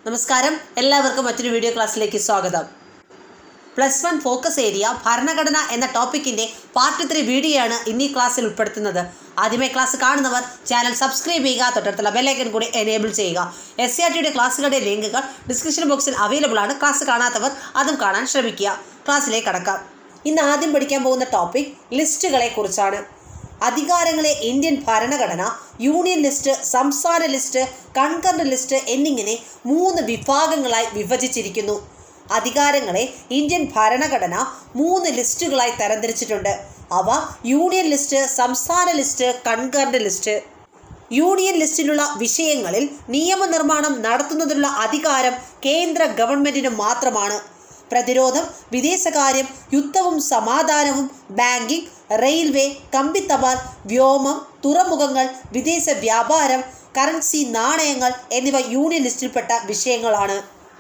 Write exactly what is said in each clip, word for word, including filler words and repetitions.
നമസ്കാരം, എല്ലാവർക്കും മറ്റൊരു വീഡിയോ ക്ലാസ്സിലേക്ക് സ്വാഗതം. പ്ലസ് വൺ ഫോക്കസ് ഏരിയ ഭരണഘടന എന്ന ടോപ്പിക്കിൻ്റെ പാർട്ട് ത്രീ വീഡിയോയാണ് ഇന്നീ ക്ലാസ്സിൽ ഉൾപ്പെടുത്തുന്നത്. ആദ്യമേ ക്ലാസ് കാണുന്നവർ ചാനൽ സബ്സ്ക്രൈബ് ചെയ്യുക, തൊട്ടടുത്തുള്ള ബെല്ലൈക്കൺ കൂടി എനേബിൾ ചെയ്യുക. എസ് സി ആർ ടിയുടെ ക്ലാസ്സുകളുടെ ലിങ്കുകൾ ഡിസ്ക്രിപ്ഷൻ ബോക്സിൽ അവൈലബിൾ ആണ്. ക്ലാസ് കാണാത്തവർ അതും കാണാൻ ശ്രമിക്കുക. ക്ലാസ്സിലേക്ക് കടക്കാം. ഇന്ന് ആദ്യം പഠിക്കാൻ പോകുന്ന ടോപ്പിക് ലിസ്റ്റുകളെ കുറിച്ചാണ്. അധികാരങ്ങളെ ഇന്ത്യൻ ഭരണഘടന യൂണിയൻ ലിസ്റ്റ്, സംസ്ഥാന ലിസ്റ്റ്, കൺകറന്റ് ലിസ്റ്റ് എന്നിങ്ങനെ മൂന്ന് വിഭാഗങ്ങളായി വിഭജിച്ചിരിക്കുന്നു. അധികാരങ്ങളെ ഇന്ത്യൻ ഭരണഘടന മൂന്ന് ലിസ്റ്റുകളായി തരംതിരിച്ചിട്ടുണ്ട്. അവ യൂണിയൻ ലിസ്റ്റ്, സംസ്ഥാന ലിസ്റ്റ്, കൺകറന്റ് ലിസ്റ്റ്. യൂണിയൻ ലിസ്റ്റിലുള്ള വിഷയങ്ങളിൽ നിയമനിർമ്മാണം നടത്തുന്നതിനുള്ള അധികാരം കേന്ദ്ര ഗവൺമെൻറ്റിന് മാത്രമാണ്. പ്രതിരോധം, വിദേശകാര്യം, യുദ്ധവും സമാധാനവും, ബാങ്കിംഗ്, റെയിൽവേ, കമ്പിത്തപാൽ, വ്യോമം, തുറമുഖങ്ങൾ, വിദേശ വ്യാപാരം, കറൻസി, നാണയങ്ങൾ എന്നിവ യൂണിയൻ ലിസ്റ്റിൽപ്പെട്ട വിഷയങ്ങളാണ്.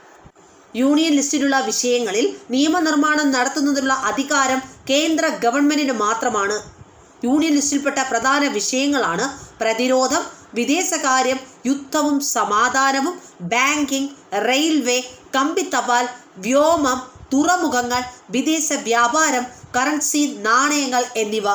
യൂണിയൻ ലിസ്റ്റിലുള്ള വിഷയങ്ങളിൽ നിയമനിർമ്മാണം നടത്തുന്നതിനുള്ള അധികാരം കേന്ദ്ര ഗവൺമെൻറ്റിന് മാത്രമാണ്. യൂണിയൻ ലിസ്റ്റിൽപ്പെട്ട പ്രധാന വിഷയങ്ങളാണ് പ്രതിരോധം, വിദേശകാര്യം, യുദ്ധവും സമാധാനവും, ബാങ്കിംഗ്, റെയിൽവേ, കമ്പിത്തപാൽ, വ്യോമം, തുറമുഖങ്ങൾ, വിദേശ വ്യാപാരം, കറൻസി, നാണയങ്ങൾ എന്നിവ.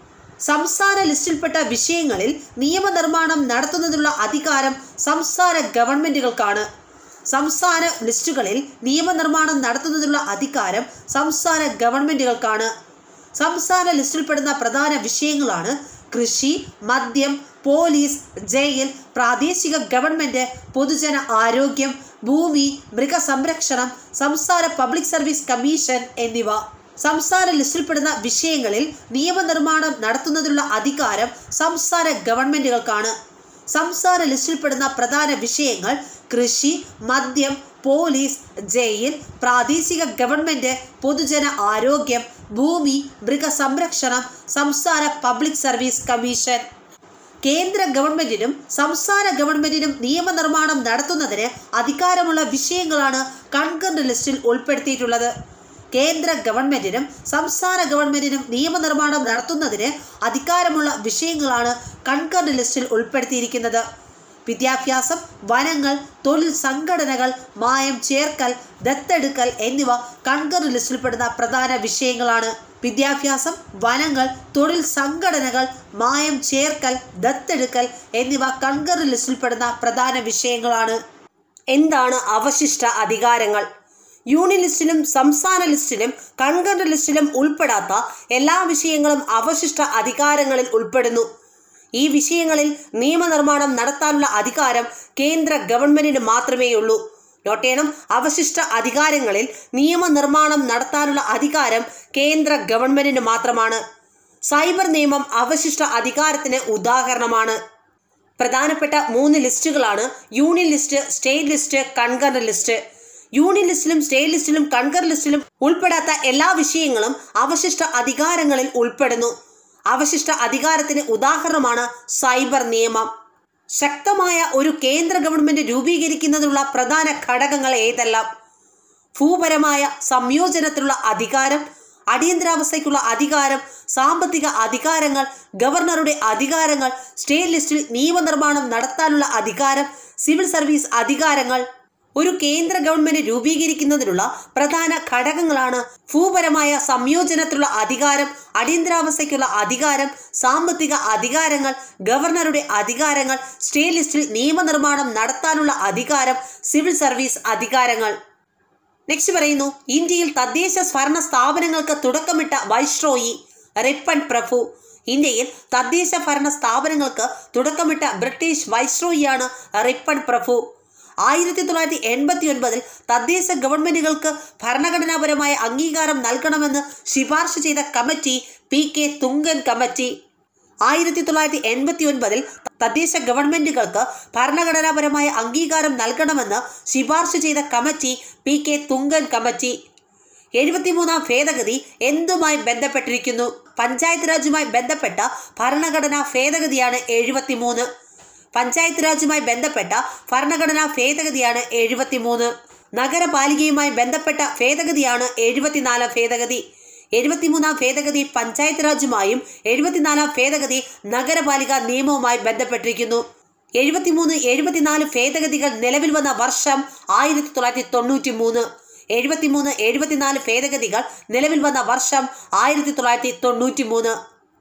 സംസ്ഥാന ലിസ്റ്റിൽപ്പെട്ട വിഷയങ്ങളിൽ നിയമനിർമ്മാണം നടത്തുന്നതിനുള്ള അധികാരം സംസ്ഥാന ഗവൺമെൻറ്റുകൾക്കാണ്. സംസ്ഥാന ലിസ്റ്റുകളിൽ നിയമനിർമ്മാണം നടത്തുന്നതിനുള്ള അധികാരം സംസ്ഥാന ഗവൺമെൻറ്റുകൾക്കാണ്. സംസ്ഥാന ലിസ്റ്റിൽപ്പെടുന്ന പ്രധാന വിഷയങ്ങളാണ് കൃഷി, മദ്യം, പോലീസ്, ജയിൽ, പ്രാദേശിക ഗവൺമെൻറ്, പൊതുജന ആരോഗ്യം, ഭൂമി, മൃഗസംരക്ഷണം, സംസ്ഥാന പബ്ലിക് സർവീസ് കമ്മീഷൻ എന്നിവ. സംസ്ഥാന ലിസ്റ്റിൽപ്പെടുന്ന വിഷയങ്ങളിൽ നിയമനിർമ്മാണം നടത്തുന്നതിനുള്ള അധികാരം സംസ്ഥാന ഗവൺമെൻറ്റുകൾക്കാണ്. സംസ്ഥാന ലിസ്റ്റിൽപ്പെടുന്ന പ്രധാന വിഷയങ്ങൾ കൃഷി, മദ്യം, പോലീസ്, ജയിൽ, പ്രാദേശിക ഗവൺമെൻറ്, പൊതുജന ആരോഗ്യം, ഭൂമി, മൃഗസംരക്ഷണം, സംസ്ഥാന പബ്ലിക് സർവീസ് കമ്മീഷൻ. കേന്ദ്ര ഗവൺമെൻറ്റിനും സംസ്ഥാന ഗവൺമെൻറ്റിനും നിയമനിർമ്മാണം നടത്തുന്നതിന് അധികാരമുള്ള വിഷയങ്ങളാണ് കൺകറന്റ് ലിസ്റ്റിൽ ഉൾപ്പെടുത്തിയിട്ടുള്ളത്. കേന്ദ്ര ഗവൺമെൻറ്റിനും സംസ്ഥാന ഗവൺമെൻറ്റിനും നിയമനിർമ്മാണം നടത്തുന്നതിന് അധികാരമുള്ള വിഷയങ്ങളാണ് കൺകറന്റ് ലിസ്റ്റിൽ ഉൾപ്പെടുത്തിയിരിക്കുന്നത്. വിദ്യാഭ്യാസം, വനങ്ങൾ, തൊഴിൽ സംഘടനകൾ, മായം ചേർക്കൽ, ദത്തെടുക്കൽ എന്നിവ കൺകറന്റ് ലിസ്റ്റിൽപ്പെടുന്ന പ്രധാന വിഷയങ്ങളാണ്. വിദ്യാഭ്യാസം, വനങ്ങൾ, തൊഴിൽ സംഘടനകൾ, മായം ചേർക്കൽ, ദത്തെടുക്കൽ എന്നിവ കൺകറന്റ് ലിസ്റ്റിൽപ്പെടുന്ന പ്രധാന വിഷയങ്ങളാണ്. എന്താണ് അവശിഷ്ട അധികാരങ്ങൾ? യൂണിയൻ ലിസ്റ്റിലും സംസ്ഥാന ലിസ്റ്റിലും കൺകറന്റ് ലിസ്റ്റിലും ഉൾപ്പെടാത്ത എല്ലാ വിഷയങ്ങളും അവശിഷ്ട അധികാരങ്ങളിൽ ഉൾപ്പെടുന്നു. ഈ വിഷയങ്ങളിൽ നിയമനിർമ്മാണം നടത്താനുള്ള അധികാരം കേന്ദ്ര ഗവൺമെൻറ്റിന് മാത്രമേയുള്ളൂ. നോട്ട് ചെയ്യണം, അവശിഷ്ട അധികാരങ്ങളിൽ നിയമനിർമ്മാണം നടത്താനുള്ള അധികാരം കേന്ദ്ര ഗവൺമെൻറ്റിന് മാത്രമാണ്. സൈബർ നിയമം അവശിഷ്ട അധികാരത്തിന് ഉദാഹരണമാണ്. പ്രധാനപ്പെട്ട മൂന്ന് ലിസ്റ്റുകളാണ് union list, state list, concurrent list. Union ലിസ്റ്റിലും സ്റ്റേറ്റ് ലിസ്റ്റിലും കൺകറന്റ് ലിസ്റ്റിലും ഉൾപ്പെടാത്ത എല്ലാ വിഷയങ്ങളും അവശിഷ്ട അധികാരങ്ങളിൽ ഉൾപ്പെടുന്നു. അവശിഷ്ട അധികാരത്തിന് ഉദാഹരണമാണ് സൈബർ നിയമം. ശക്തമായ ഒരു കേന്ദ്ര ഗവൺമെൻറ് രൂപീകരിക്കുന്നതിനുള്ള പ്രധാന ഘടകങ്ങൾ ഏതെല്ലാം? ഭൂപരമായ സംയോജനത്തിലുള്ള അധികാരം, അടിയന്തരാവസ്ഥയ്ക്കുള്ള അധികാരം, സാമ്പത്തിക അധികാരങ്ങൾ, ഗവർണറുടെ അധികാരങ്ങൾ, സ്റ്റേറ്റ് ലിസ്റ്റിൽ നിയമനിർമ്മാണം നടത്താനുള്ള അധികാരം, സിവിൽ സർവീസ് അധികാരങ്ങൾ. ഒരു കേന്ദ്ര ഗവൺമെൻറ് രൂപീകരിക്കുന്നതിനുള്ള പ്രധാന ഘടകങ്ങളാണ് ഭൂപരമായ സംയോജനത്തിലുള്ള അധികാരം, അടിയന്തരാവസ്ഥയ്ക്കുള്ള അധികാരം, സാമ്പത്തിക അധികാരങ്ങൾ, ഗവർണറുടെ അധികാരങ്ങൾ, സ്റ്റേറ്റ് ലിസ്റ്റിൽ നിയമനിർമ്മാണം നടത്താനുള്ള അധികാരം, സിവിൽ സർവീസ് അധികാരങ്ങൾ. നെക്സ്റ്റ് പറയുന്നു, ഇന്ത്യയിൽ തദ്ദേശ ഭരണ സ്ഥാപനങ്ങൾക്ക് തുടക്കമിട്ട വൈസ്രോയി റിപ്പൺ പ്രഭു. ഇന്ത്യയിൽ തദ്ദേശ ഭരണ സ്ഥാപനങ്ങൾക്ക് തുടക്കമിട്ട ബ്രിട്ടീഷ് വൈസ്രോയിയാണ് റിപ്പൺ പ്രഭു. ആയിരത്തി തൊള്ളായിരത്തി എൺപത്തി ഒൻപതിൽ തദ്ദേശ ഗവൺമെൻറ്റുകൾക്ക് ഭരണഘടനാപരമായ അംഗീകാരം നൽകണമെന്ന് ശുപാർശ ചെയ്ത committee P K Thungon committee. ആയിരത്തി തൊള്ളായിരത്തി എൺപത്തി ഒൻപതിൽ തദ്ദേശ ഗവൺമെൻറ്റുകൾക്ക് ഭരണഘടനാപരമായ അംഗീകാരം നൽകണമെന്ന് ശുപാർശ ചെയ്ത committee P K Thungon committee. എഴുപത്തിമൂന്നാം ഭേദഗതി എന്തുമായി ബന്ധപ്പെട്ടിരിക്കുന്നു? പഞ്ചായത്ത് രാജുമായി ബന്ധപ്പെട്ട ഭരണഘടനാ ഭേദഗതിയാണ് എഴുപത്തിമൂന്ന്. പഞ്ചായത്ത് രാജുമായി ബന്ധപ്പെട്ട ഭരണഘടനാ ഭേദഗതിയാണ് എഴുപത്തിമൂന്ന്. നഗരപാലികയുമായി ബന്ധപ്പെട്ട ഭേദഗതിയാണ് എഴുപത്തിനാലാം ഭേദഗതി. എഴുപത്തിമൂന്നാം ഭേദഗതി പഞ്ചായത്ത് രാജുമായും എഴുപത്തിനാലാം ഭേദഗതി നഗരപാലിക നിയമവുമായി ബന്ധപ്പെട്ടിരിക്കുന്നു. എഴുപത്തിമൂന്ന് എഴുപത്തിനാല് ഭേദഗതികൾ നിലവിൽ വന്ന വർഷം ആയിരത്തി തൊള്ളായിരത്തി തൊണ്ണൂറ്റി മൂന്ന്. എഴുപത്തിമൂന്ന് എഴുപത്തിനാല് ഭേദഗതികൾ നിലവിൽ വന്ന വർഷം ആയിരത്തി തൊള്ളായിരത്തി തൊണ്ണൂറ്റി മൂന്ന്.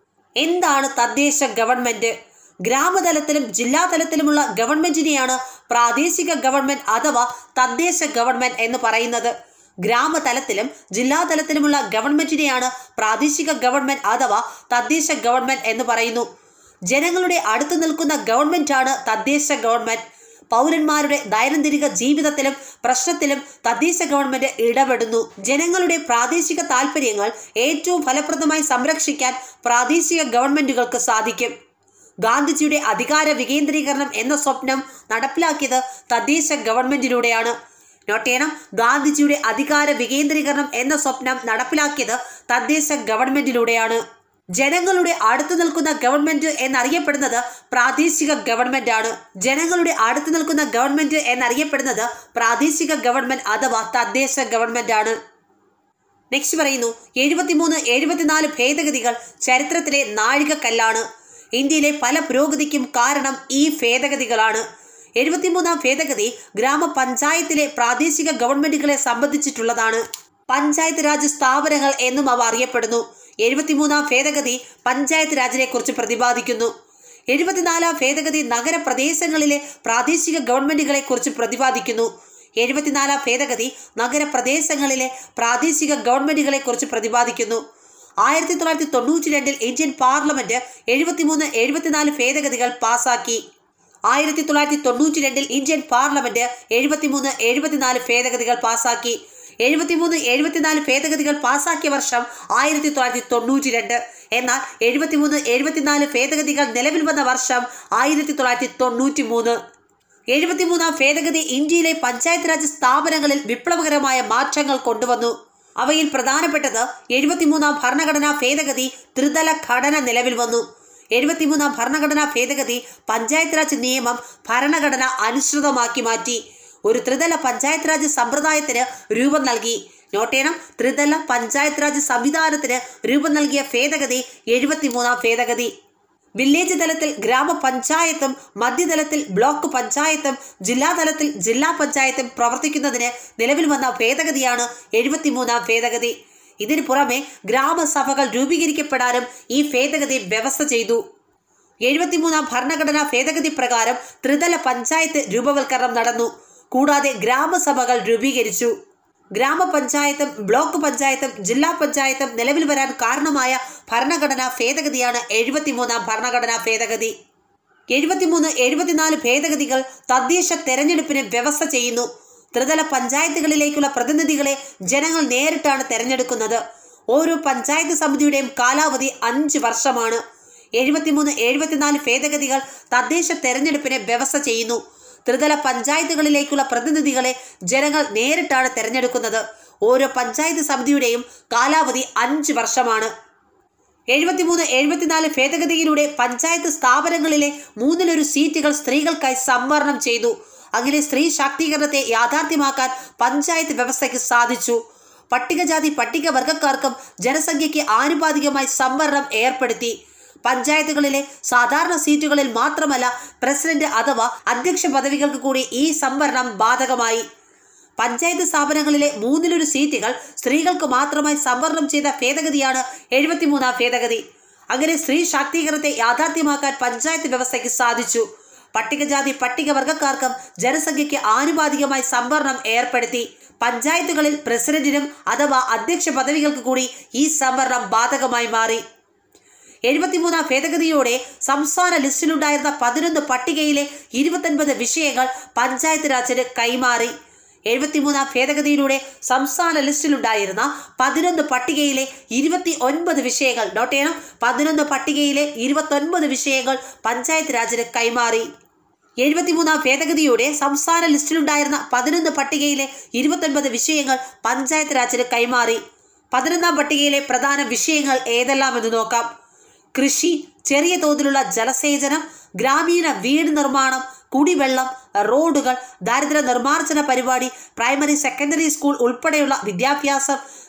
എന്താണ് തദ്ദേശ ഗവൺമെന്റ്? ഗ്രാമതലത്തിലും ജില്ലാതലത്തിലുമുള്ള ഗവൺമെന്റിനെയാണ് പ്രാദേശിക ഗവൺമെന്റ് അഥവാ തദ്ദേശ ഗവൺമെന്റ് എന്ന് പറയുന്നത്. ഗ്രാമതലത്തിലും ജില്ലാതലത്തിലുമുള്ള ഗവൺമെന്റിനെയാണ് പ്രാദേശിക ഗവൺമെന്റ് അഥവാ തദ്ദേശ ഗവൺമെന്റ് എന്ന് പറയുന്നു. ജനങ്ങളുടെ അടുത്തു നിൽക്കുന്ന ഗവൺമെന്റാണ് തദ്ദേശ ഗവൺമെന്റ്. പൗരന്മാരുടെ ദൈനംദിന ജീവിതത്തിലും പ്രശ്നത്തിലും തദ്ദേശ ഗവൺമെന്റ് ഇടപെടുന്നു. ജനങ്ങളുടെ പ്രാദേശിക താൽപ്പര്യങ്ങൾ ഏറ്റവും ഫലപ്രദമായി സംരക്ഷിക്കാൻ പ്രാദേശിക ഗവൺമെന്റുകൾക്ക് സാധിക്കും. ഗാന്ധിജിയുടെ അധികാര വികേന്ദ്രീകരണം എന്ന സ്വപ്നം നടപ്പിലാക്കിയത് തദ്ദേശ ഗവൺമെന്റിലൂടെയാണ്. നോട്ട് ചെയ്യണം, ഗാന്ധിജിയുടെ അധികാര വികേന്ദ്രീകരണം എന്ന സ്വപ്നം നടപ്പിലാക്കിയത് തദ്ദേശ ഗവൺമെന്റിലൂടെയാണ്. ജനങ്ങളുടെ അടുത്തു നിൽക്കുന്ന ഗവൺമെന്റ് എന്നറിയപ്പെടുന്നത് പ്രാദേശിക ഗവൺമെന്റ് ആണ്. ജനങ്ങളുടെ അടുത്തു നിൽക്കുന്ന ഗവൺമെന്റ് എന്നറിയപ്പെടുന്നത് പ്രാദേശിക ഗവൺമെന്റ് അഥവാ തദ്ദേശ ഗവൺമെന്റ് ആണ്. നെക്സ്റ്റ് പറയുന്നു, എഴുപത്തിമൂന്ന് എഴുപത്തിനാല് ഭേദഗതികൾ ചരിത്രത്തിലെ നാഴികക്കല്ലാണ്. ഇന്ത്യയിലെ പല പുരോഗതിക്കും കാരണം ഈ ഭേദഗതികളാണ്. എഴുപത്തിമൂന്നാം ഭേദഗതി ഗ്രാമപഞ്ചായത്തിലെ പ്രാദേശിക ഗവൺമെന്റുകളെ സംബന്ധിച്ചിട്ടുള്ളതാണ്. പഞ്ചായത്ത് രാജ് സ്ഥാപനങ്ങൾ എന്നും അവ അറിയപ്പെടുന്നു. എഴുപത്തിമൂന്നാം ഭേദഗതി പഞ്ചായത്ത് രാജിനെ കുറിച്ച് പ്രതിപാദിക്കുന്നു. എഴുപത്തിനാലാം ഭേദഗതി നഗരപ്രദേശങ്ങളിലെ പ്രാദേശിക ഗവൺമെന്റുകളെ കുറിച്ച് പ്രതിപാദിക്കുന്നു. എഴുപത്തിനാലാം ഭേദഗതി നഗരപ്രദേശങ്ങളിലെ പ്രാദേശിക ഗവൺമെന്റുകളെ കുറിച്ച് പ്രതിപാദിക്കുന്നു. ആയിരത്തി തൊള്ളായിരത്തി തൊണ്ണൂറ്റി രണ്ടിൽ ഇന്ത്യൻ പാർലമെന്റ് എഴുപത്തിമൂന്ന് എഴുപത്തിനാല് ഭേദഗതികൾ പാസാക്കി. ആയിരത്തി തൊള്ളായിരത്തി തൊണ്ണൂറ്റി രണ്ടിൽ ഇന്ത്യൻ പാർലമെന്റ് എഴുപത്തിമൂന്ന് എഴുപത്തിനാല് ഭേദഗതികൾ പാസാക്കി. എഴുപത്തിമൂന്ന് എഴുപത്തിനാല് ഭേദഗതികൾ പാസാക്കിയ വർഷം ആയിരത്തി തൊള്ളായിരത്തി തൊണ്ണൂറ്റി രണ്ട്. എന്നാൽ എഴുപത്തിമൂന്ന് എഴുപത്തിനാല് ഭേദഗതികൾ നിലവിൽ വന്ന വർഷം ആയിരത്തി തൊള്ളായിരത്തി തൊണ്ണൂറ്റി മൂന്ന്. എഴുപത്തിമൂന്നാം ഭേദഗതി ഇന്ത്യയിലെ പഞ്ചായത്ത് രാജ് സ്ഥാപനങ്ങളിൽ വിപ്ലവകരമായ മാറ്റങ്ങൾ കൊണ്ടുവന്നു. അവയിൽ പ്രധാനപ്പെട്ടത് എഴുപത്തിമൂന്നാം ഭരണഘടനാ ഭേദഗതി ത്രിതല ഘടന നിലവിൽ വന്നു. എഴുപത്തിമൂന്നാം ഭരണഘടനാ ഭേദഗതി പഞ്ചായത്ത് രാജ് നിയമം ഭരണഘടന അനുസൃതമാക്കി മാറ്റി. ഒരു ത്രിതല പഞ്ചായത്ത് രാജ് സമ്പ്രദായത്തിന് രൂപം നൽകി. നോട്ട് ചെയ്യണം, ത്രിതല പഞ്ചായത്ത് രാജ് സംവിധാനത്തിന് രൂപം നൽകിയ ഭേദഗതി എഴുപത്തിമൂന്നാം ഭേദഗതി. വില്ലേജ് തലത്തിൽ ഗ്രാമപഞ്ചായത്തും മധ്യതലത്തിൽ ബ്ലോക്ക് പഞ്ചായത്തും ജില്ലാതലത്തിൽ ജില്ലാ പഞ്ചായത്തും പ്രവർത്തിക്കുന്നതിന് നിലവിൽ വന്ന ഭേദഗതിയാണ് എഴുപത്തിമൂന്നാം ഭേദഗതി. ഇതിനു പുറമെ ഗ്രാമസഭകൾ രൂപീകരിക്കപ്പെടാനും ഈ ഭേദഗതി വ്യവസ്ഥ ചെയ്തു. എഴുപത്തിമൂന്നാം ഭരണഘടനാ ഭേദഗതി പ്രകാരം ത്രിതല പഞ്ചായത്ത് രൂപവൽക്കരണം നടന്നു. കൂടാതെ ഗ്രാമസഭകൾ രൂപീകരിച്ചു. ഗ്രാമപഞ്ചായത്തും ബ്ലോക്ക് പഞ്ചായത്തും ജില്ലാ പഞ്ചായത്തും നിലവിൽ വരാൻ കാരണമായ ഭരണഘടനാ ഭേദഗതിയാണ് എഴുപത്തിമൂന്നാം ഭരണഘടനാ ഭേദഗതി. എഴുപത്തിമൂന്ന് എഴുപത്തിനാല് ഭേദഗതികൾ തദ്ദേശ തെരഞ്ഞെടുപ്പിന് വ്യവസ്ഥ ചെയ്യുന്നു. ത്രിതല പഞ്ചായത്തുകളിലേക്കുള്ള പ്രതിനിധികളെ ജനങ്ങൾ നേരിട്ടാണ് തെരഞ്ഞെടുക്കുന്നത്. ഓരോ പഞ്ചായത്ത് സമിതിയുടെയും കാലാവധി അഞ്ച് വർഷമാണ്. എഴുപത്തിമൂന്ന് എഴുപത്തിനാല് ഭേദഗതികൾ തദ്ദേശ തെരഞ്ഞെടുപ്പിന് വ്യവസ്ഥ ചെയ്യുന്നു. ത്രിതല പഞ്ചായത്തുകളിലേക്കുള്ള പ്രതിനിധികളെ ജനങ്ങൾ നേരിട്ടാണ് തെരഞ്ഞെടുക്കുന്നത്. ഓരോ പഞ്ചായത്ത് സമിതിയുടെയും കാലാവധി അഞ്ച് വർഷമാണ്. എഴുപത്തിമൂന്ന് എഴുപത്തിനാല് ഭേദഗതിയിലൂടെ പഞ്ചായത്ത് സ്ഥാപനങ്ങളിലെ മൂന്നിലൊരു സീറ്റുകൾ സ്ത്രീകൾക്കായി സംവരണം ചെയ്തു. അങ്ങനെ സ്ത്രീ ശാക്തീകരണത്തെ യാഥാർത്ഥ്യമാക്കാൻ പഞ്ചായത്ത് വ്യവസ്ഥയ്ക്ക് സാധിച്ചു. പട്ടികജാതി പട്ടികവർഗക്കാർക്കും ജനസംഖ്യയ്ക്ക് ആനുപാതികമായി സംവരണം ഏർപ്പെടുത്തി. പഞ്ചായത്തുകളിലെ സാധാരണ സീറ്റുകളിൽ മാത്രമല്ല പ്രസിഡന്റ് അഥവാ അധ്യക്ഷ പദവികൾക്ക് കൂടി ഈ സംവരണം ബാധകമായി. പഞ്ചായത്ത് സ്ഥാപനങ്ങളിലെ മൂന്നിലൊരു സീറ്റുകൾ സ്ത്രീകൾക്ക് മാത്രമായി സംവരണം ചെയ്ത ഭേദഗതിയാണ് എഴുപത്തിമൂന്നാം ഭേദഗതി. അങ്ങനെ സ്ത്രീ ശാക്തീകരണത്തെ യാഥാർത്ഥ്യമാക്കാൻ പഞ്ചായത്ത് വ്യവസ്ഥയ്ക്ക് സാധിച്ചു. പട്ടികജാതി പട്ടികവർഗക്കാർക്കും ജനസംഖ്യയ്ക്ക് ആനുപാതികമായി സംവരണം ഏർപ്പെടുത്തി. പഞ്ചായത്തുകളിൽ പ്രസിഡന്റിനും അഥവാ അധ്യക്ഷ പദവികൾക്ക് കൂടി ഈ സംവരണം ബാധകമായി മാറി. എഴുപത്തിമൂന്നാം ഭേദഗതിയോടെ സംസ്ഥാന ലിസ്റ്റിലുണ്ടായിരുന്ന പതിനൊന്ന് പട്ടികയിലെ ഇരുപത്തൊൻപത് വിഷയങ്ങൾ പഞ്ചായത്ത് രാജിന് കൈമാറി. എഴുപത്തിമൂന്നാം ഭേദഗതിയിലൂടെ സംസ്ഥാന ലിസ്റ്റിലുണ്ടായിരുന്ന പതിനൊന്ന് പട്ടികയിലെ ഇരുപത്തി ഒൻപത് വിഷയങ്ങൾ നോട്ട് ചെയ്യണം പതിനൊന്ന് പട്ടികയിലെ ഇരുപത്തൊൻപത് വിഷയങ്ങൾ പഞ്ചായത്ത് രാജിന് കൈമാറി. എഴുപത്തിമൂന്നാം ഭേദഗതിയോടെ സംസ്ഥാന ലിസ്റ്റിലുണ്ടായിരുന്ന പതിനൊന്ന് പട്ടികയിലെ ഇരുപത്തൊൻപത് വിഷയങ്ങൾ പഞ്ചായത്ത് രാജിന് കൈമാറി. പതിനൊന്നാം പട്ടികയിലെ പ്രധാന വിഷയങ്ങൾ ഏതെല്ലാമെന്ന് നോക്കാം. കൃഷി, ചെറിയ തോതിലുള്ള ജലസേചനം, ഗ്രാമീണ വീട് നിർമ്മാണം, കുടിവെള്ളം, റോഡുകൾ, ദാരിദ്ര്യ നിർമ്മാർജ്ജന പരിപാടി, പ്രൈമറി സെക്കൻഡറി സ്കൂൾ ഉൾപ്പെടെയുള്ള വിദ്യാഭ്യാസം,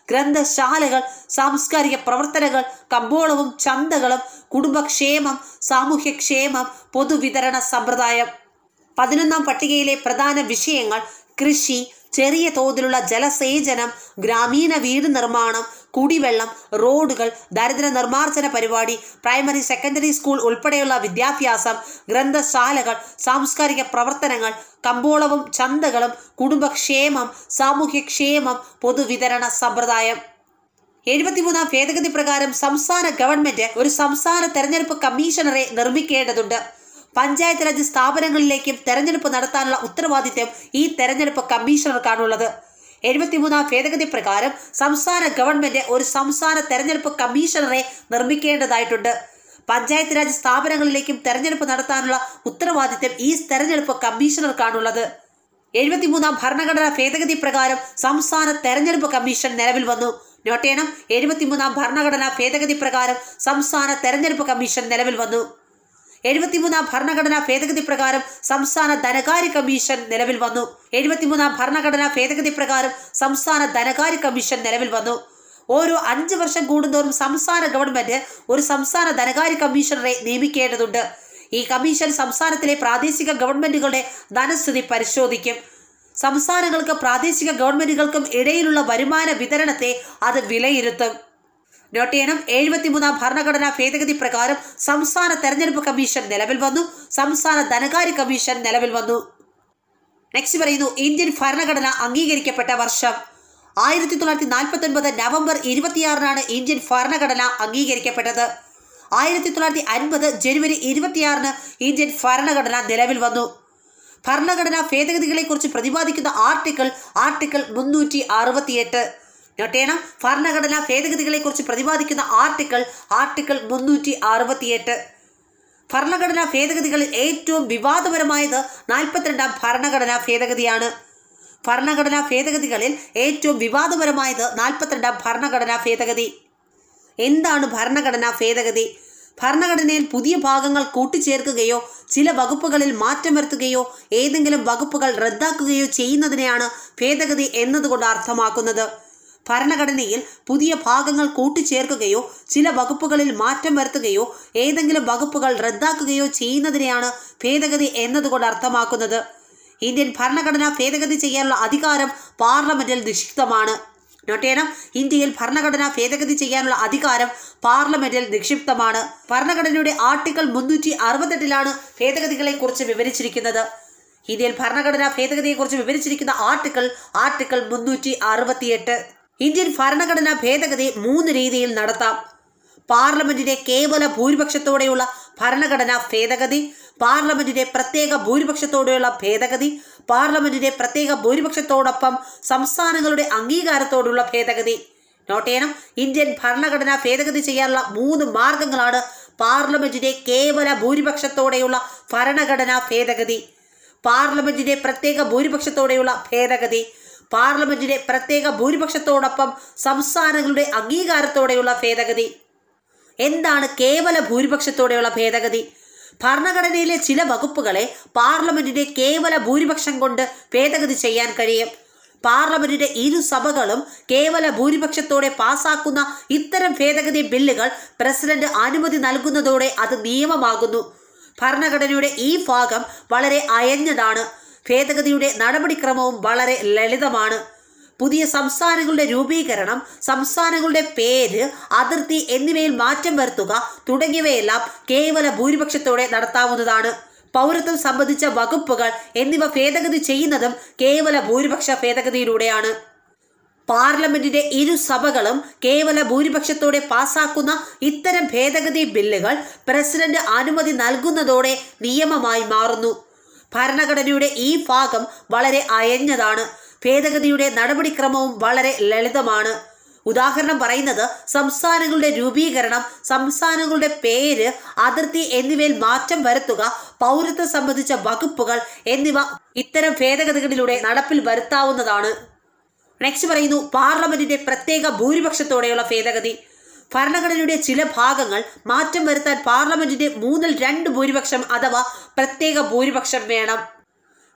ഗ്രന്ഥശാലകൾ, സാംസ്കാരിക പ്രവർത്തനങ്ങൾ, കമ്പോളവും ചന്തകളും, കുടുംബക്ഷേമം, സാമൂഹ്യക്ഷേമം, പൊതുവിതരണ സമ്പ്രദായം. പതിനൊന്നാം പട്ടികയിലെ പ്രധാന വിഷയങ്ങൾ കൃഷി, ചെറിയ തോതിലുള്ള ജലസേചനം, ഗ്രാമീണ വീട് നിർമ്മാണം, കുടിവെള്ളം, റോഡുകൾ, ദരിദ്ര നിർമ്മാർജ്ജന പരിപാടി, പ്രൈമറി സെക്കൻഡറി സ്കൂൾ ഉൾപ്പെടെയുള്ള വിദ്യാഭ്യാസം, ഗ്രന്ഥശാലകൾ, സാംസ്കാരിക പ്രവർത്തനങ്ങൾ, കമ്പോളവും ചന്തകളും, കുടുംബക്ഷേമം, സാമൂഹ്യക്ഷേമം, പൊതുവിതരണ സമ്പ്രദായം. എഴുപത്തിമൂന്നാം ഭേദഗതി പ്രകാരം സംസ്ഥാന ഗവൺമെന്റ് ഒരു സംസ്ഥാന തെരഞ്ഞെടുപ്പ് കമ്മീഷണറെ നിർമ്മിക്കേണ്ടതുണ്ട്. പഞ്ചായത്ത് രാജ് സ്ഥാപനങ്ങളിലേക്കും തെരഞ്ഞെടുപ്പ് നടത്താനുള്ള ഉത്തരവാദിത്വം ഈ തെരഞ്ഞെടുപ്പ് കമ്മീഷണർക്കാണുള്ളത്. എഴുപത്തിമൂന്നാം ഭേദഗതി പ്രകാരം സംസ്ഥാന ഗവൺമെന്റ് ഒരു സംസ്ഥാന തെരഞ്ഞെടുപ്പ് കമ്മീഷണറെ നിർമ്മിക്കേണ്ടതായിട്ടുണ്ട്. പഞ്ചായത്ത് രാജ് സ്ഥാപനങ്ങളിലേക്കും തെരഞ്ഞെടുപ്പ് നടത്താനുള്ള ഉത്തരവാദിത്വം ഈ തെരഞ്ഞെടുപ്പ് കമ്മീഷണർക്കാണുള്ളത്. എഴുപത്തിമൂന്നാം ഭരണഘടനാ ഭേദഗതി പ്രകാരം സംസ്ഥാന തെരഞ്ഞെടുപ്പ് കമ്മീഷൻ നിലവിൽ വന്നു. നോട്ട് ചെയ്യണം, എഴുപത്തിമൂന്നാം ഭരണഘടനാ ഭേദഗതി പ്രകാരം സംസ്ഥാന തെരഞ്ഞെടുപ്പ് കമ്മീഷൻ നിലവിൽ വന്നു. എഴുപത്തിമൂന്നാം ഭരണഘടനാ ഭേദഗതി പ്രകാരം സംസ്ഥാന ധനകാര്യ കമ്മീഷൻ നിലവിൽ വന്നു. എഴുപത്തിമൂന്നാം ഭരണഘടനാ ഭേദഗതി പ്രകാരം സംസ്ഥാന ധനകാര്യ കമ്മീഷൻ നിലവിൽ വന്നു. ഓരോ അഞ്ച് വർഷം കൂടുന്തോറും സംസ്ഥാന ഗവൺമെന്റ് ഒരു സംസ്ഥാന ധനകാര്യ കമ്മീഷണറെ നിയമിക്കേണ്ടതുണ്ട്. ഈ കമ്മീഷൻ സംസ്ഥാനത്തിലെ പ്രാദേശിക ഗവൺമെന്റുകളുടെ ധനസ്ഥിതി പരിശോധിക്കും. സംസ്ഥാനങ്ങൾക്ക് പ്രാദേശിക ഗവൺമെന്റുകൾക്കും ഇടയിലുള്ള വരുമാന വിതരണത്തെ അത് വിലയിരുത്തും. നോട്ട് ചെയ്യണം, എഴുപത്തിമൂന്നാം ഭരണഘടനാ ഭേദഗതി പ്രകാരം സംസ്ഥാന തെരഞ്ഞെടുപ്പ് കമ്മീഷൻ നിലവിൽ വന്നു. സംസ്ഥാന ധനകാര്യ കമ്മീഷൻ നിലവിൽ വന്നു. നെക്സ്റ്റ് പറയുന്നു, ഇന്ത്യൻ ഭരണഘടന അംഗീകരിക്കപ്പെട്ട വർഷം. ആയിരത്തി തൊള്ളായിരത്തി നാൽപ്പത്തി ഒൻപത് നവംബർ ഇരുപത്തിയാറിനാണ് ഇന്ത്യൻ ഭരണഘടന അംഗീകരിക്കപ്പെട്ടത്. ആയിരത്തി തൊള്ളായിരത്തി അൻപത് ജനുവരി ഇരുപത്തിയാറിന് ഇന്ത്യൻ ഭരണഘടന നിലവിൽ വന്നു. ഭരണഘടനാ ഭേദഗതികളെക്കുറിച്ച് പ്രതിപാദിക്കുന്ന ആർട്ടിക്കിൾ ആർട്ടിക്കിൾ മുന്നൂറ്റി അറുപത്തിയെട്ട്. നോട്ട് ചെയ്യണം, ഭരണഘടനാ ഭേദഗതികളെക്കുറിച്ച് പ്രതിപാദിക്കുന്ന ആർട്ടിക്കിൾ ആർട്ടിക്കിൾ മുന്നൂറ്റി അറുപത്തിയെട്ട്. ഭരണഘടനാ ഭേദഗതികളിൽ ഏറ്റവും വിവാദപരമായത് നാൽപ്പത്തിരണ്ടാം ഭരണഘടനാ ഭേദഗതിയാണ്. ഭരണഘടനാ ഭേദഗതികളിൽ ഏറ്റവും വിവാദപരമായത് നാൽപ്പത്തിരണ്ടാം ഭരണഘടനാ ഭേദഗതി. എന്താണ് ഭരണഘടനാ ഭേദഗതി? ഭരണഘടനയിൽ പുതിയ ഭാഗങ്ങൾ കൂട്ടിച്ചേർക്കുകയോ ചില വകുപ്പുകളിൽ മാറ്റം വരുത്തുകയോ ഏതെങ്കിലും വകുപ്പുകൾ റദ്ദാക്കുകയോ ചെയ്യുന്നതിനെയാണ് ഭേദഗതി എന്നതുകൊണ്ട് അർത്ഥമാക്കുന്നത്. ഭരണഘടനയിൽ പുതിയ ഭാഗങ്ങൾ കൂട്ടിച്ചേർക്കുകയോ ചില വകുപ്പുകളിൽ മാറ്റം വരുത്തുകയോ ഏതെങ്കിലും വകുപ്പുകൾ റദ്ദാക്കുകയോ ചെയ്യുന്നതിനെയാണ് ഭേദഗതി എന്നതുകൊണ്ട് അർത്ഥമാക്കുന്നത്. ഇന്ത്യൻ ഭരണഘടന ഭേദഗതി ചെയ്യാനുള്ള അധികാരം പാർലമെന്റിൽ നിക്ഷിപ്തമാണ്. നോട്ട് ചെയ്യണം, ഇന്ത്യയിൽ ഭരണഘടന ഭേദഗതി ചെയ്യാനുള്ള അധികാരം പാർലമെന്റിൽ നിക്ഷിപ്തമാണ്. ഭരണഘടനയുടെ ആർട്ടിക്കിൾ മുന്നൂറ്റി അറുപത്തെട്ടിലാണ് ഭേദഗതികളെ കുറിച്ച് വിവരിച്ചിരിക്കുന്നത്. ഇന്ത്യയിൽ ഭരണഘടനാ ഭേദഗതിയെക്കുറിച്ച് വിവരിച്ചിരിക്കുന്ന ആർട്ടിക്കിൾ ആർട്ടിക്കിൾ മുന്നൂറ്റി അറുപത്തിയെട്ട്. ഇന്ത്യൻ ഭരണഘടനാ ഭേദഗതി മൂന്ന് രീതിയിൽ നടത്താം. പാർലമെന്റിന്റെ കേവല ഭൂരിപക്ഷത്തോടെയുള്ള ഭരണഘടനാ ഭേദഗതി, പാർലമെന്റിന്റെ പ്രത്യേക ഭൂരിപക്ഷത്തോടെയുള്ള ഭേദഗതി, പാർലമെന്റിന്റെ പ്രത്യേക ഭൂരിപക്ഷത്തോടൊപ്പം സംസ്ഥാനങ്ങളുടെ അംഗീകാരത്തോടുള്ള ഭേദഗതി. നോട്ട് ചെയ്യണം, ഇന്ത്യൻ ഭരണഘടനാ ഭേദഗതി ചെയ്യാനുള്ള മൂന്ന് മാർഗങ്ങളാണ് പാർലമെന്റിന്റെ കേവല ഭൂരിപക്ഷത്തോടെയുള്ള ഭരണഘടനാ ഭേദഗതി, പാർലമെന്റിന്റെ പ്രത്യേക ഭൂരിപക്ഷത്തോടെയുള്ള ഭേദഗതി, പാർലമെന്റിന്റെ പ്രത്യേക ഭൂരിപക്ഷത്തോടൊപ്പം സംസ്ഥാനങ്ങളുടെ അംഗീകാരത്തോടെയുള്ള ഭേദഗതി. എന്താണ് കേവല ഭൂരിപക്ഷത്തോടെയുള്ള ഭേദഗതി? ഭരണഘടനയിലെ ചില വകുപ്പുകളെ പാർലമെന്റിന്റെ കേവല ഭൂരിപക്ഷം കൊണ്ട് ഭേദഗതി ചെയ്യാൻ കഴിയും. പാർലമെന്റിന്റെ ഇരു സഭകളും കേവല ഭൂരിപക്ഷത്തോടെ പാസാക്കുന്ന ഇത്തരം ഭേദഗതി ബില്ലുകൾ പ്രസിഡന്റ് അനുമതി നൽകുന്നതോടെ അത് നിയമമാകുന്നു. ഭരണഘടനയുടെ ഈ ഭാഗം വളരെ അയഞ്ഞതാണ്. ഭേദഗതിയുടെ നടപടിക്രമവും വളരെ ലളിതമാണ്. പുതിയ സംസ്ഥാനങ്ങളുടെ രൂപീകരണം, സംസ്ഥാനങ്ങളുടെ പേര്, അതിർത്തി എന്നിവയിൽ മാറ്റം വരുത്തുക തുടങ്ങിയവയെല്ലാം കേവല ഭൂരിപക്ഷത്തോടെ നടത്താവുന്നതാണ്. പൗരത്വം സംബന്ധിച്ച വകുപ്പുകൾ എന്നിവ ഭേദഗതി ചെയ്യുന്നതും കേവല ഭൂരിപക്ഷ ഭേദഗതിയിലൂടെയാണ്. പാർലമെന്റിന്റെ ഇരു സഭകളും കേവല ഭൂരിപക്ഷത്തോടെ പാസാക്കുന്ന ഇത്തരം ഭേദഗതി ബില്ലുകൾ പ്രസിഡന്റ് അനുമതി നൽകുന്നതോടെ നിയമമായി മാറുന്നു. ഭരണഘടനയുടെ ഈ ഭാഗം വളരെ അയഞ്ഞതാണ്. ഭേദഗതിയുടെ നടപടിക്രമവും വളരെ ലളിതമാണ്. ഉദാഹരണം പറയുന്നത് സംസ്ഥാനങ്ങളുടെ രൂപീകരണം, സംസ്ഥാനങ്ങളുടെ പേര്, അതിർത്തി എന്നിവയിൽ മാറ്റം വരുത്തുക, പൗരത്വം സംബന്ധിച്ച വകുപ്പുകൾ എന്നിവ ഇത്തരം ഭേദഗതികളിലൂടെ നടപ്പിൽ വരുത്താവുന്നതാണ്. നെക്സ്റ്റ് പറയുന്നു, പാർലമെന്റിന്റെ പ്രത്യേക ഭൂരിപക്ഷത്തോടെയുള്ള ഭേദഗതി. ഭരണഘടനയുടെ ചില ഭാഗങ്ങൾ മാറ്റം വരുത്താൻ പാർലമെന്റിന്റെ മൂന്നിൽ രണ്ട് ഭൂരിപക്ഷം അഥവാ പ്രത്യേക ഭൂരിപക്ഷം വേണം.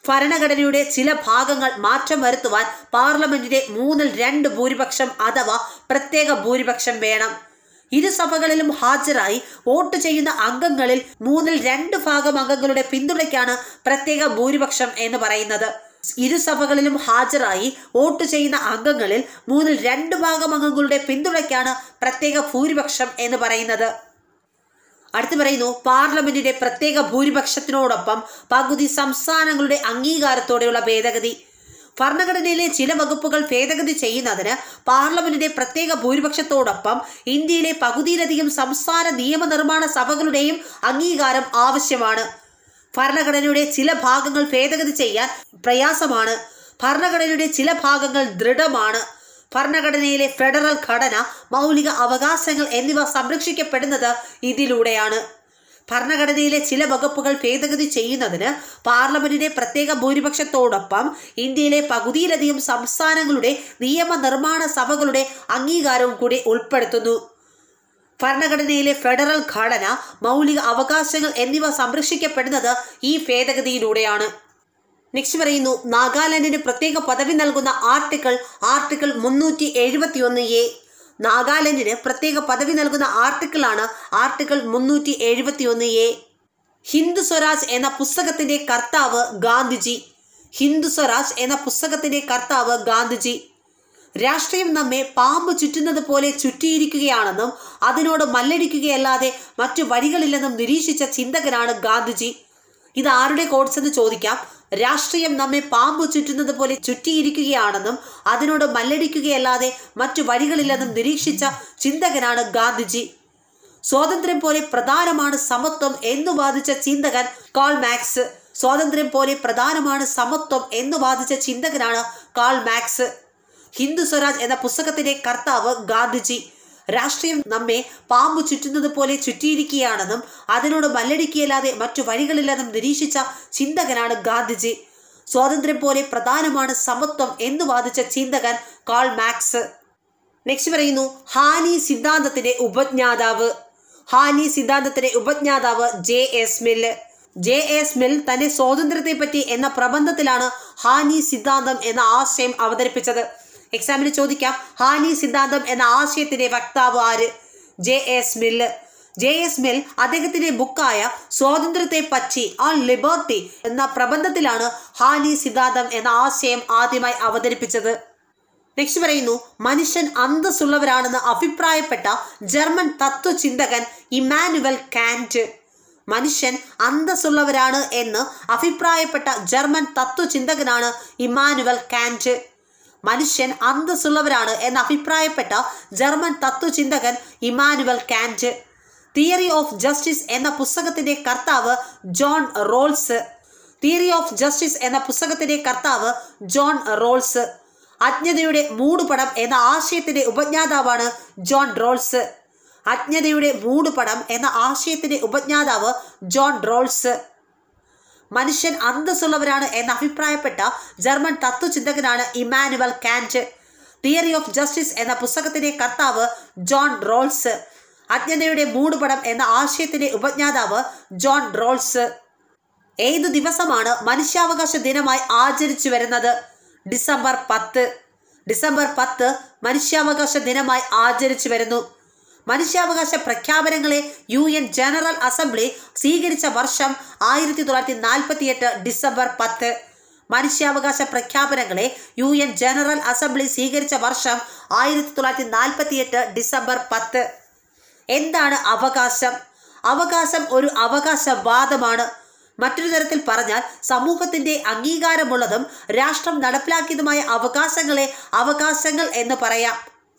ഭരണഘടനയുടെ ചില ഭാഗങ്ങൾ മാറ്റം വരുത്തുവാൻ പാർലമെന്റിന്റെ മൂന്നിൽ രണ്ട് ഭൂരിപക്ഷം അഥവാ പ്രത്യേക ഭൂരിപക്ഷം വേണം. ഇരുസഭകളിലും ഹാജരായി വോട്ട് ചെയ്യുന്ന അംഗങ്ങളിൽ മൂന്നിൽ രണ്ട് ഭാഗം അംഗങ്ങളുടെ പിന്തുണയ്ക്കാണ് പ്രത്യേക ഭൂരിപക്ഷം എന്ന് പറയുന്നത്. ഇരുസഭകളിലും ഹാജരായി വോട്ട് ചെയ്യുന്ന അംഗങ്ങളിൽ മൂന്നിൽ രണ്ട് ഭാഗം അംഗങ്ങളുടെ പിന്തുണയ്ക്കാണ് പ്രത്യേക ഭൂരിപക്ഷം എന്ന് പറയുന്നത്. അടുത്ത് പറയുന്നു, പാർലമെന്റിന്റെ പ്രത്യേക ഭൂരിപക്ഷത്തിനോടൊപ്പം പകുതി സംസ്ഥാനങ്ങളുടെ അംഗീകാരത്തോടെയുള്ള ഭേദഗതി. ഭരണഘടനയിലെ ചില വകുപ്പുകൾ ഭേദഗതി ചെയ്യുന്നതിന് പാർലമെന്റിന്റെ പ്രത്യേക ഭൂരിപക്ഷത്തോടൊപ്പം ഇന്ത്യയിലെ പകുതിയിലധികം സംസ്ഥാന നിയമനിർമ്മാണ സഭകളുടെയും അംഗീകാരം ആവശ്യമാണ്. ഭരണഘടനയുടെ ചില ഭാഗങ്ങൾ ഭേദഗതി ചെയ്യാൻ പ്രയാസമാണ്. ഭരണഘടനയുടെ ചില ഭാഗങ്ങൾ ദൃഢമാണ്. ഭരണഘടനയിലെ ഫെഡറൽ ഘടന, മൗലിക അവകാശങ്ങൾ എന്നിവ സംരക്ഷിക്കപ്പെടുന്നത് ഇതിലൂടെയാണ്. ഭരണഘടനയിലെ ചില വകുപ്പുകൾ ഭേദഗതി ചെയ്യുന്നതിന് പാർലമെന്റിന്റെ പ്രത്യേക ഭൂരിപക്ഷത്തോടൊപ്പം ഇന്ത്യയിലെ പകുതിയിലധികം സംസ്ഥാനങ്ങളുടെ നിയമനിർമ്മാണ സഭകളുടെ അംഗീകാരവും കൂടി ഉൾപ്പെടുത്തുന്നു. ഭരണഘടനയിലെ ഫെഡറൽ ഘടന, മൗലിക അവകാശങ്ങൾ എന്നിവ സംരക്ഷിക്കപ്പെടുന്നത് ഈ ഭേദഗതിയിലൂടെയാണ്. നെക്സ്റ്റ് പറയുന്നു, നാഗാലാൻഡിന് പ്രത്യേക പദവി നൽകുന്ന ആർട്ടിക്കിൾ ആർട്ടിക്കിൾ മുന്നൂറ്റി എഴുപത്തി ഒന്ന് എ. നാഗാലാൻഡിന് പ്രത്യേക പദവി നൽകുന്ന ആർട്ടിക്കിളാണ് ആർട്ടിക്കിൾ മുന്നൂറ്റി എഴുപത്തി ഒന്ന് എ. ഹിന്ദു സ്വരാജ് എന്ന പുസ്തകത്തിന്റെ കർത്താവ് ഗാന്ധിജി. ഹിന്ദു സ്വരാജ് എന്ന പുസ്തകത്തിന്റെ കർത്താവ് ഗാന്ധിജി. രാഷ്ട്രീയം നമ്മെ പാമ്പ് ചുറ്റുന്നത് പോലെ ചുറ്റിയിരിക്കുകയാണെന്നും അതിനോട് മല്ലടിക്കുകയല്ലാതെ മറ്റു വഴികളില്ലെന്നും നിരീക്ഷിച്ച ചിന്തകനാണ് ഗാന്ധിജി. ഇത് ആരുടെ കോട്സ് എന്ന് ചോദിക്കാം. രാഷ്ട്രീയം നമ്മെ പാമ്പ് ചുറ്റുന്നത് പോലെ ചുറ്റിയിരിക്കുകയാണെന്നും അതിനോട് മല്ലടിക്കുകയല്ലാതെ മറ്റു വഴികളില്ലെന്നും നിരീക്ഷിച്ച ചിന്തകനാണ് ഗാന്ധിജി. സ്വാതന്ത്ര്യം പോലെ പ്രധാനമാണ് സമത്വം എന്ന് വാദിച്ച ചിന്തകൻ കാൾ മാക്സ്. സ്വാതന്ത്ര്യം പോലെ പ്രധാനമാണ് സമത്വം എന്ന് വാദിച്ച ചിന്തകനാണ് കാൾ മാക്സ്. ഹിന്ദു സ്വരാജ് എന്ന പുസ്തകത്തിന്റെ കർത്താവ് ഗാന്ധിജി. രാഷ്ട്രീയം നമ്മെ പാമ്പ് ചുറ്റുന്നത് പോലെ ചുറ്റിയിരിക്കുകയാണെന്നും അതിനോട് മല്ലടിക്കുകയല്ലാതെ മറ്റു വഴികളില്ലെന്നും നിരീക്ഷിച്ച ചിന്തകനാണ് ഗാന്ധിജി. സ്വാതന്ത്ര്യം പോലെ പ്രധാനമാണ് സമത്വം എന്ന് വാദിച്ച ചിന്തകൻ കാൾ മാക്സ്. നെക്സ്റ്റ് പറയുന്നു, ഹാനി സിദ്ധാന്തത്തിന്റെ ഉപജ്ഞാതാവ്. ഹാനി സിദ്ധാന്തത്തിന്റെ ഉപജ്ഞാതാവ് J S Mill. J S Mill തന്റെ സ്വാതന്ത്ര്യത്തെ പറ്റി എന്ന പ്രബന്ധത്തിലാണ് ഹാനി സിദ്ധാന്തം എന്ന ആശയം അവതരിപ്പിച്ചത്. എക്സാമിന് ചോദിക്കാം, ഹാനി സിദ്ധാന്തം എന്ന ആശയത്തിന്റെ വക്താവ് ആര്? J S Mill. J S Mill അദ്ദേഹത്തിന്റെ ബുക്കായ സ്വാതന്ത്ര്യത്തെ പറ്റി ഓൺ ലിബർട്ടി എന്ന പ്രബന്ധത്തിലാണ് ഹാനി സിദ്ധാന്തം എന്ന ആശയം ആദ്യമായി അവതരിപ്പിച്ചത്. നെക്സ്റ്റ് പറയുന്നു, മനുഷ്യൻ അന്തസ്സുള്ളവരാണെന്ന് അഭിപ്രായപ്പെട്ട ജർമ്മൻ തത്വചിന്തകൻ ഇമ്മാനുവൽ കാന്റ്. മനുഷ്യൻ അന്തസ്സുള്ളവരാണ് എന്ന് അഭിപ്രായപ്പെട്ട ജർമ്മൻ തത്വചിന്തകനാണ് ഇമ്മാനുവൽ കാന്റ്. മനുഷ്യൻ അന്തസ്സുള്ളവരാണ് എന്ന് അഭിപ്രായപ്പെട്ട ജർമ്മൻ തത്വചിന്തകൻ Immanuel Kant. Theory of justice എന്ന പുസ്തകത്തിന്റെ കർത്താവ് ജോൺ റോൾസ്. തിയറി ഓഫ് ജസ്റ്റിസ് എന്ന പുസ്തകത്തിന്റെ കർത്താവ് ജോൺ റോൾസ്. അജ്ഞതയുടെ മൂടുപടം എന്ന ആശയത്തിന്റെ ഉപജ്ഞാതാവാണ് ജോൺ റോൾസ്. അജ്ഞതയുടെ മൂടുപടം എന്ന ആശയത്തിന്റെ ഉപജ്ഞാതാവ് ജോൺ റോൾസ്. മനുഷ്യൻ അന്തസ്സുള്ളവരാണ് എന്ന് അഭിപ്രായപ്പെട്ട ജർമ്മൻ തത്വചിന്തകനാണ് Immanuel Kant. Theory of justice എന്ന പുസ്തകത്തിന്റെ കർത്താവ് ജോൺ റോൾസ്. അജ്ഞതയുടെ മൂടുപടം എന്ന ആശയത്തിന്റെ ഉപജ്ഞാതാവ് ജോൺ റോൾസ്. ഏതു ദിവസമാണ് മനുഷ്യാവകാശ ദിനമായി ആചരിച്ചു വരുന്നത്? ഡിസംബർ പത്ത്. ഡിസംബർ പത്ത് മനുഷ്യാവകാശ ദിനമായി ആചരിച്ചു വരുന്നു. മനുഷ്യാവകാശ പ്രഖ്യാപനങ്ങളെ യു എൻ ജനറൽ അസംബ്ലി സ്വീകരിച്ച വർഷം ആയിരത്തി തൊള്ളായിരത്തി നാൽപ്പത്തി എട്ട് ഡിസംബർ പത്ത്. മനുഷ്യാവകാശ പ്രഖ്യാപനങ്ങളെ യു എൻ ജനറൽ അസംബ്ലി സ്വീകരിച്ച വർഷം ആയിരത്തി തൊള്ളായിരത്തി നാൽപ്പത്തി എട്ട് ഡിസംബർ പത്ത്. എന്താണ് അവകാശം? അവകാശം ഒരു അവകാശവാദമാണ്. മറ്റൊരു തരത്തിൽ പറഞ്ഞാൽ സമൂഹത്തിന്റെ അംഗീകാരമുള്ളതും രാഷ്ട്രം നടപ്പിലാക്കിയതുമായ അവകാശങ്ങളെ അവകാശങ്ങൾ എന്ന് പറയാം.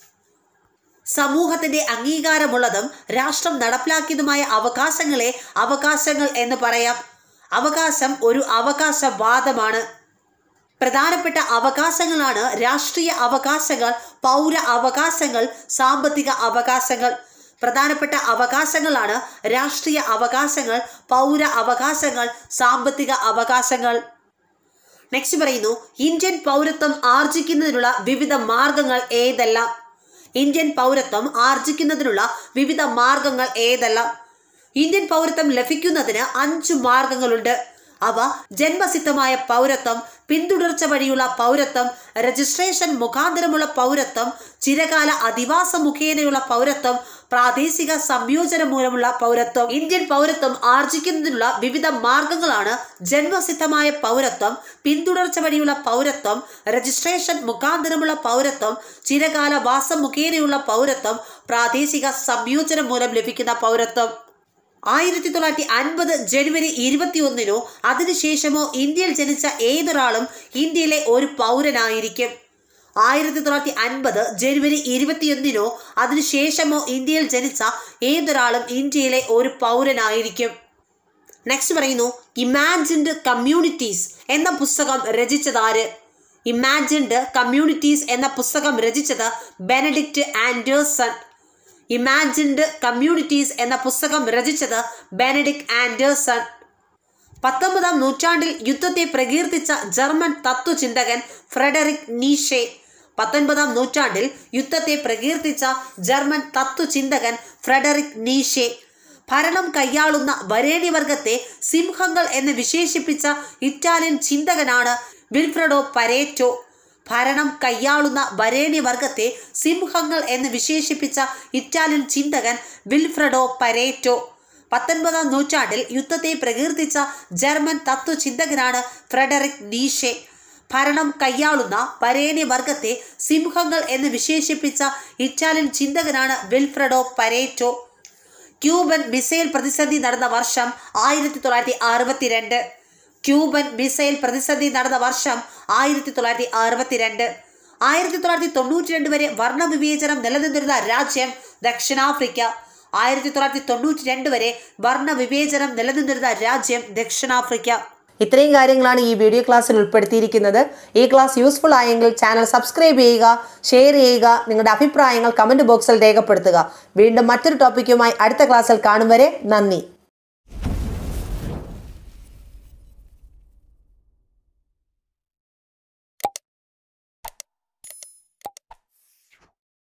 സമൂഹത്തിന്റെ അംഗീകാരമുള്ളതും രാഷ്ട്രം നടപ്പിലാക്കിയതുമായ അവകാശങ്ങളെ അവകാശങ്ങൾ എന്ന് പറയാം. അവകാശം ഒരു അവകാശവാദമാണ്. പ്രധാനപ്പെട്ട അവകാശങ്ങളാണ് രാഷ്ട്രീയ അവകാശങ്ങൾ, പൗര അവകാശങ്ങൾ, സാമ്പത്തിക അവകാശങ്ങൾ. പ്രധാനപ്പെട്ട അവകാശങ്ങളാണ് രാഷ്ട്രീയ അവകാശങ്ങൾ, പൗര അവകാശങ്ങൾ, സാമ്പത്തിക അവകാശങ്ങൾ. നെക്സ്റ്റ് പറയുന്നു, ഇന്ത്യൻ പൗരത്വം ആർജിക്കുന്നതിനുള്ള വിവിധ മാർഗങ്ങൾ ഏതെല്ലാം? ഇന്ത്യൻ പൗരത്വം ആർജിക്കുന്നതിനുള്ള വിവിധ മാർഗങ്ങൾ ഏതെല്ലാം? ഇന്ത്യൻ പൗരത്വം ലഭിക്കുന്നതിന് അഞ്ച് മാർഗങ്ങളുണ്ട്. അവ ജന്മസിദ്ധമായ പൗരത്വം, പിന്തുടർച്ച വഴിയുള്ള പൗരത്വം, രജിസ്ട്രേഷൻ മുഖാന്തരമുള്ള പൗരത്വം, ചിരകാല അധിവാസ മുഖേനയുള്ള പൗരത്വം, പ്രാദേശിക സംയോജനം മൂലമുള്ള പൗരത്വം. ഇന്ത്യൻ പൗരത്വം ആർജിക്കുന്നതിനുള്ള വിവിധ മാർഗങ്ങളാണ് ജന്മസിദ്ധമായ പൗരത്വം, പിന്തുടർച്ച വഴിയുള്ള പൗരത്വം, രജിസ്ട്രേഷൻ മുഖാന്തരമുള്ള പൗരത്വം, ചിരകാല വാസം മുഖേനയുള്ള പൗരത്വം, പ്രാദേശിക സംയോജനം മൂലം ലഭിക്കുന്ന പൗരത്വം. ആയിരത്തി തൊള്ളായിരത്തി അൻപത് ജനുവരി ഇരുപത്തി ഒന്നിനോ അതിനുശേഷമോ ഇന്ത്യയിൽ ജനിച്ച ഏതൊരാളും ഇന്ത്യയിലെ ഒരു പൗരനായിരിക്കും. ആയിരത്തി തൊള്ളായിരത്തി അൻപത് ജനുവരി ഇരുപത്തിയൊന്നിനോ അതിനുശേഷമോ ഇന്ത്യയിൽ ജനിച്ച ഏതൊരാളും ഇന്ത്യയിലെ ഒരു പൗരനായിരിക്കും. നെക്സ്റ്റ് പറയുന്നു, ഇമാജിൻഡ് കമ്മ്യൂണിറ്റീസ് എന്ന പുസ്തകം രചിച്ചതാര്? ഇമാജിൻഡ് കമ്മ്യൂണിറ്റീസ് എന്ന പുസ്തകം രചിച്ചത് ബെനഡിക്റ്റ് ആൻഡേഴ്സൺ. ഇമാജിൻഡ് കമ്മ്യൂണിറ്റീസ് എന്ന പുസ്തകം രചിച്ചത് ബെനഡിക്റ്റ് ആൻഡേഴ്സൺ. പത്തൊമ്പതാം നൂറ്റാണ്ടിൽ യുദ്ധത്തെ പ്രകീർത്തിച്ച ജർമ്മൻ തത്വചിന്തകൻ ഫ്രെഡറിക് നീഷെ. പത്തൊൻപതാം നൂറ്റാണ്ടിൽ യുദ്ധത്തെ പ്രകീർത്തിച്ച ജർമ്മൻ തത്വചിന്തകൻ ഫ്രെഡറിക് നീഷെ. ഭരണം കൈയാളുന്ന വരേണ്യവർഗത്തെ സിംഹങ്ങൾ എന്ന് വിശേഷിപ്പിച്ച ഇറ്റാലിയൻ ചിന്തകനാണ് വിൽഫ്രെഡോ പരേറ്റോ. ഭരണം കൈയാളുന്ന വരേണ്യവർഗത്തെ സിംഹങ്ങൾ എന്ന് വിശേഷിപ്പിച്ച ഇറ്റാലിയൻ ചിന്തകൻ വിൽഫ്രെഡോ പരേറ്റോ. പത്തൊൻപതാം നൂറ്റാണ്ടിൽ യുദ്ധത്തെ പ്രകീർത്തിച്ച ജർമ്മൻ തത്വചിന്തകനാണ് ഫ്രെഡറിക് നീഷെ. ഭരണം കൈയാളുന്ന വരേണ്യവർഗത്തെ സിംഹങ്ങൾ എന്ന് വിശേഷിപ്പിച്ച ഇറ്റാലിയൻ ചിന്തകനാണ് വിൽഫ്രെഡോ പരേറ്റോ. ക്യൂബൻ മിസൈൽ പ്രതിസന്ധി നടന്ന വർഷം ആയിരത്തി തൊള്ളായിരത്തി അറുപത്തിരണ്ട്. ക്യൂബൻ മിസൈൽ പ്രതിസന്ധി നടന്ന വർഷം ആയിരത്തി തൊള്ളായിരത്തി അറുപത്തിരണ്ട്. ആയിരത്തി തൊള്ളായിരത്തി തൊണ്ണൂറ്റി രണ്ട് വരെ വർണ്ണവിവേചനം നിലനിന്നിരുന്ന രാജ്യം ദക്ഷിണാഫ്രിക്ക. ആയിരത്തി തൊള്ളായിരത്തി തൊണ്ണൂറ്റി രണ്ട് വരെ വർണ്ണവിവേചനം നിലനിന്നിരുന്ന രാജ്യം ദക്ഷിണാഫ്രിക്ക. ഇത്രയും കാര്യങ്ങളാണ് ഈ വീഡിയോ ക്ലാസ്സിൽ ഉൾപ്പെടുത്തിയിരിക്കുന്നത്. ഈ ക്ലാസ് യൂസ്ഫുൾ ആയെങ്കിൽ ചാനൽ സബ്സ്ക്രൈബ് ചെയ്യുക, ഷെയർ ചെയ്യുക, നിങ്ങളുടെ അഭിപ്രായങ്ങൾ കമൻറ്റ് ബോക്സിൽ രേഖപ്പെടുത്തുക. വീണ്ടും മറ്റൊരു ടോപ്പിക്കുമായി അടുത്ത ക്ലാസ്സിൽ കാണും വരെ നന്ദി.